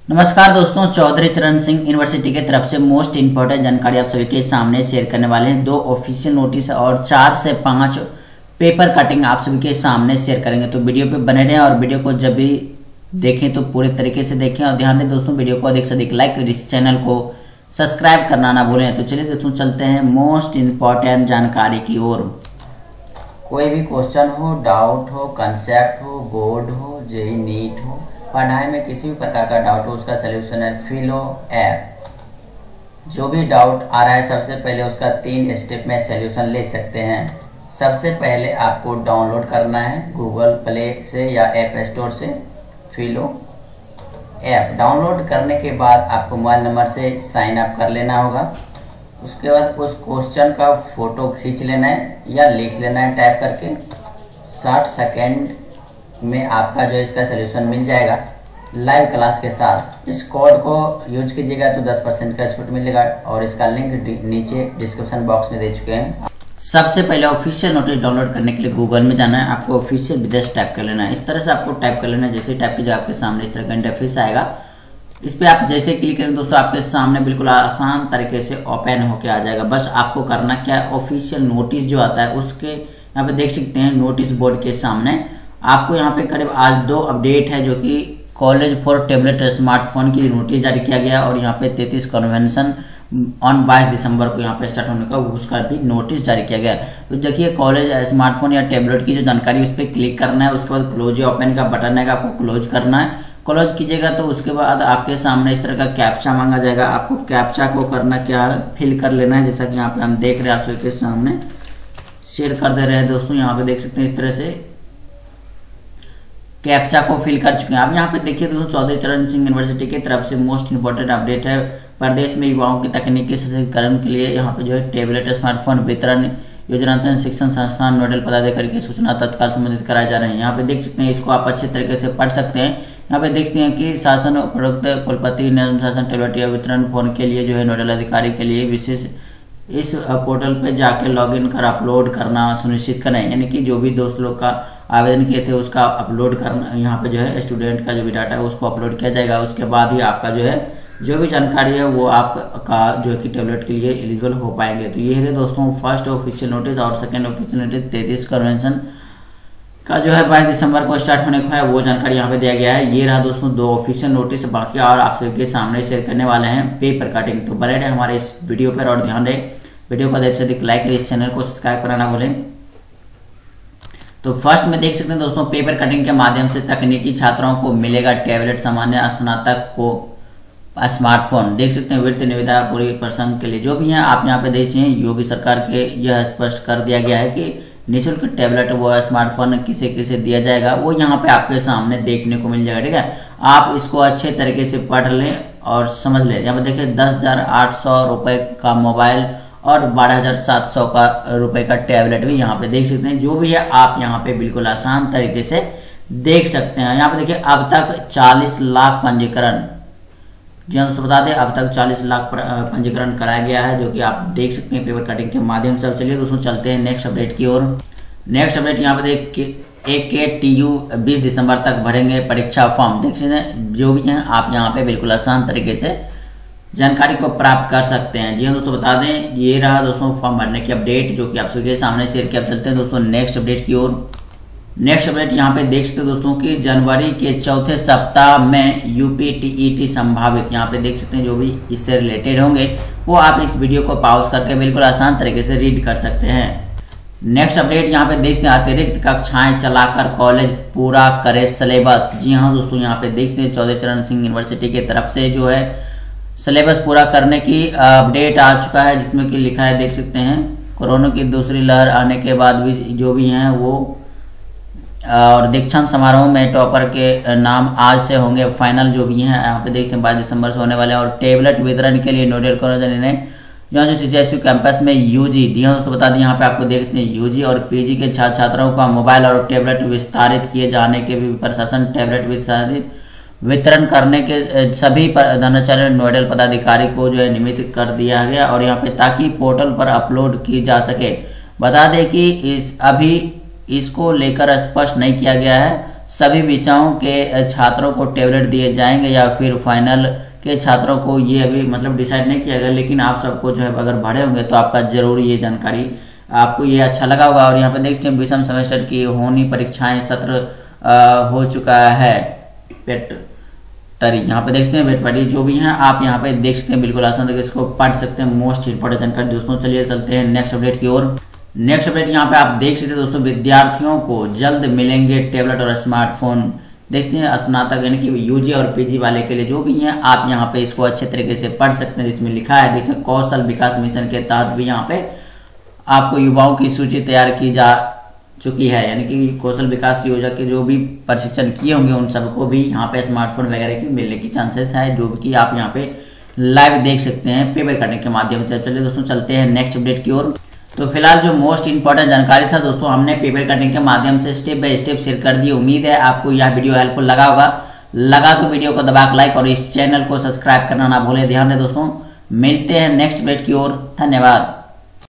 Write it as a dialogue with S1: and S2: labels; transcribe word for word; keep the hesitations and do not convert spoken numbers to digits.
S1: नमस्कार दोस्तों, चौधरी चरण सिंह यूनिवर्सिटी की तरफ से मोस्ट इंपोर्टेंट जानकारी आप सभी के सामने शेयर करने वाले हैं। दो ऑफिशियल नोटिस और चार से पांच पेपर कटिंग आप सभी के सामने शेयर करेंगे, तो वीडियो पे बने रहें और वीडियो को जब भी देखें तो पूरे तरीके से देखें और ध्यान दें दोस्तों, वीडियो को अधिक से अधिक लाइक और इस चैनल को सब्सक्राइब करना ना भूलें। तो चलिए दोस्तों चलते हैं मोस्ट इंपॉर्टेंट जानकारी की ओर। कोई भी क्वेश्चन हो, डाउट हो, कंसेप्ट हो, बोर्ड हो, जेई नीट हो, पढ़ाई में किसी भी प्रकार का डाउट हो, उसका सलूशन है फिलो ऐप। जो भी डाउट आ रहा है सबसे पहले उसका तीन स्टेप में सलूशन ले सकते हैं। सबसे पहले आपको डाउनलोड करना है गूगल प्ले से या ऐप स्टोर से फिलो ऐप। डाउनलोड करने के बाद आपको मोबाइल नंबर से साइन अप कर लेना होगा। उसके बाद उस क्वेश्चन का फोटो खींच लेना है या लिख लेना है टाइप करके। साठ सेकेंड में आपका जो इसका सलूशन मिल जाएगा लाइव क्लास के साथ। इस कोड को यूज कीजिएगा तो दस परसेंट का छूट मिलेगा और इसका लिंक नीचे डिस्क्रिप्शन बॉक्स में दे चुके हैं। सबसे पहले ऑफिशियल नोटिस डाउनलोड करने के लिए गूगल में जाना है, आपको ऑफिशियल विदेश टाइप कर लेना है। इस तरह से आपको टाइप कर लेना है। जैसे टाइप कीजिए आपके सामने इस तरह का इंटरफेस आएगा। इस पर आप जैसे क्लिक करें दोस्तों आपके सामने बिल्कुल आसान तरीके से ओपन होके आ जाएगा। बस आपको करना क्या है, ऑफिशियल नोटिस जो आता है उसके यहाँ पे देख सकते हैं नोटिस बोर्ड के सामने आपको यहाँ पे करीब आज दो अपडेट है, जो कि कॉलेज फॉर टेबलेट स्मार्टफोन की नोटिस जारी किया गया और यहाँ पे तैंतीस कन्वेंशन ऑन बाईस दिसंबर को यहाँ पे स्टार्ट होने का उसका भी नोटिस जारी किया गया। तो देखिए कॉलेज स्मार्टफोन या टेबलेट की जो जानकारी उस पर क्लिक करना है। उसके बाद क्लोज ओपन का बटन है, आपको क्लोज करना है। क्लोज कीजिएगा तो उसके बाद आपके सामने इस तरह का कैप्चा मांगा जाएगा। आपको कैप्चा को करना क्या है, फिल कर लेना है। जैसा कि यहाँ पे हम देख रहे हैं आप सबके सामने शेयर कर दे रहे हैं दोस्तों। यहाँ पे देख सकते हैं इस तरह से कैप्चा को फिल कर चुके हैं। अब यहाँ पे देखिए दोस्तों चौधरी चरण सिंह यूनिवर्सिटी की तरफ से मोस्ट इंपोर्टेंट अपडेट है। प्रदेश में युवाओं के तकनीकी सशक्तिकरण के लिए यहाँ पे जो है टेबलेट स्मार्टफोन वितरण योजना शिक्षण संस्थान नोडल पदाधिकारी की सूचना तत्काल संबंधित कराए जा रहे हैं। यहाँ पे देख सकते हैं, इसको आप अच्छे तरीके से पढ़ सकते हैं। यहाँ पे देखते हैं कि शासन उपरोक्त कुलपति ने अनुशासन टेबलेट या वितरण फोन के लिए जो है नोडल अधिकारी के लिए विशेष इस पोर्टल पे जाके लॉगिन कर अपलोड करना सुनिश्चित करें। यानी कि जो भी दोस्त लोग का आवेदन किए थे उसका अपलोड करना, यहाँ पे जो है स्टूडेंट का जो भी डाटा है उसको अपलोड किया जाएगा। उसके बाद ही आपका जो है जो भी जानकारी है वो आपका जो है कि टेबलेट के लिए एलिजिबल हो पाएंगे। तो ये है दोस्तों फर्स्ट ऑफिशियल नोटिस और सेकेंड ऑफिशियल नोटिस तैंतीस कन्वेंशन का जो है बाईस दिसंबर को स्टार्ट होने को है वो जानकारी यहाँ पे दिया गया है। ये रहा दोस्तों दो ऑफिशियल नोटिस, बाकी और आप सबके सामने शेयर करने वाले हैं पेपर कटिंग। तो बने रहे हमारे इस वीडियो पर और ध्यान रहे वीडियो को अधिक से अधिक लाइक करें, इस चैनल को सब्सक्राइब करना ना भूलें। तो फर्स्ट में देख सकते हैं दोस्तों पेपर कटिंग के माध्यम से तकनीकी छात्रों को मिलेगा टैबलेट, सामान्य स्नातक को स्मार्टफोन। देख सकते हैं वित्त निविदा पूरे प्रसंग के लिए जो भी है आप यहाँ पे देखिए योगी सरकार के यह स्पष्ट कर दिया गया है कि निःशुल्क टैबलेट व स्मार्टफोन किसे किसे दिया जाएगा वो यहाँ पे आपके सामने देखने को मिल जाएगा। ठीक है, आप इसको अच्छे तरीके से पढ़ लें और समझ लें। यहाँ पे देखिए दस हजार आठ सौ रुपए का मोबाइल और बारह हजार सात सौ का रुपए का टैबलेट भी यहाँ पे देख सकते हैं। जो भी है आप यहाँ पे बिल्कुल आसान तरीके से देख सकते हैं। यहाँ पे देखिए अब तक चालीस लाख पंजीकरण, जी हाँ दोस्तों बता दें अब तक चालीस लाख पंजीकरण कराया गया है, जो कि आप देख सकते हैं पेपर कटिंग के माध्यम से। चलिए दोस्तों चलते हैं नेक्स्ट अपडेट की ओर। नेक्स्ट अपडेट यहाँ पे देख एक के टी यू बीस दिसंबर तक भरेंगे परीक्षा फॉर्म। देख सकते हैं जो भी है आप यहाँ पे बिल्कुल आसान तरीके से जानकारी को प्राप्त कर सकते हैं। जी हाँ दोस्तों बता दें ये रहा दोस्तों फॉर्म भरने की अपडेट, जो कि आप सभी के सामने शेयर किया। चलते हैं दोस्तों नेक्स्ट अपडेट की ओर। नेक्स्ट अपडेट यहाँ पे देख सकते हैं दोस्तों कि जनवरी के चौथे सप्ताह में यूपी टीईटी संभावित। यहाँ पे देख सकते हैं जो भी इससे रिलेटेड होंगे वो आप इस वीडियो को पॉज करके बिल्कुल आसान तरीके से रीड कर सकते हैं। नेक्स्ट अपडेट यहाँ पे देख सकते हैं अतिरिक्त कक्षाएं चलाकर कॉलेज पूरा करे सिलेबस। जी हाँ दोस्तों यहाँ पे देख सकते हैं चौधरी चरण सिंह यूनिवर्सिटी की तरफ से जो है सिलेबस पूरा करने की अपडेट आ चुका है, जिसमें कि लिखा है देख सकते हैं कोरोना की दूसरी लहर आने के बाद भी जो भी हैं वो और दीक्षांत समारोह में टॉपर के नाम आज से होंगे फाइनल। जो भी हैं यहाँ पे देखते हैं बाईस दिसंबर से होने वाले हैं। और टेबलेट वितरण के लिए नोडल कॉलेज ने यहाँ जो सीसीएसयू कैंपस में यूजी दी है दोस्तों बता दें यहाँ पे आपको देखते हैं यूजी और पीजी के छात्र छात्राओं का मोबाइल और टेबलेट विस्तारित किए जाने के भी प्रशासन टैबलेट विस्तारित वितरण करने के सभी प्रधानाचार्य नोडल पदाधिकारी को जो है नियमित कर दिया गया और यहाँ पे ताकि पोर्टल पर अपलोड की जा सके। बता दें कि इस अभी इसको लेकर स्पष्ट नहीं किया गया है। सभी विषयों के छात्रों को टैबलेट दिए जाएंगे या फिर फाइनल के छात्रों को ये अभी मतलब डिसाइड नहीं किया गया, लेकिन आप सबको जो है अगर भरे होंगे तो आपका जरूर ये जानकारी आपको ये अच्छा लगा होगा। और यहाँ पे देख सकते हैं विषम सेमेस्टर की होनी परीक्षाएं सत्र आ, हो चुका है पेट टरी, यहाँ पे देख सकते हैं वेट पटी जो भी हैं आप यहाँ पे देख सकते हैं, बिल्कुल आसान तरीके इसको पढ़ सकते हैं। मोस्ट इंपोर्टेंट जानकारी दोस्तों। चलिए चलते हैं नेक्स्ट अपडेट की ओर। नेक्स्ट अपडेट यहाँ पे आप देख सकते हैं दोस्तों, विद्यार्थियों को जल्द मिलेंगे टैबलेट और स्मार्टफोन। देखते हैं स्नातक यानी कि यूजी और पीजी वाले के लिए जो भी हैं आप यहाँ पे इसको अच्छे तरीके से पढ़ सकते हैं। इसमें लिखा है देखिए कौशल विकास मिशन के तहत भी यहाँ पे आपको युवाओं की सूची तैयार की जा चुकी है, यानी कि कौशल विकास योजना के जो भी प्रशिक्षण किए होंगे उन सबको भी यहाँ पे स्मार्टफोन वगैरह की मिलने की चांसेस है, जो कि आप यहाँ पे लाइव देख सकते हैं पेपर करने के माध्यम से। चलिए दोस्तों चलते हैं नेक्स्ट अपडेट की ओर। तो फिलहाल जो मोस्ट इंपॉर्टेंट जानकारी था दोस्तों हमने पेपर करने के माध्यम से स्टेप बाय स्टेप शेयर कर दी। उम्मीद है आपको यह वीडियो हेल्पफुल लगा होगा। लगा तो वीडियो को दबा लाइक और इस चैनल को सब्सक्राइब करना ना भूलें। ध्यान दें दोस्तों, मिलते हैं नेक्स्ट अपडेट की ओर। धन्यवाद।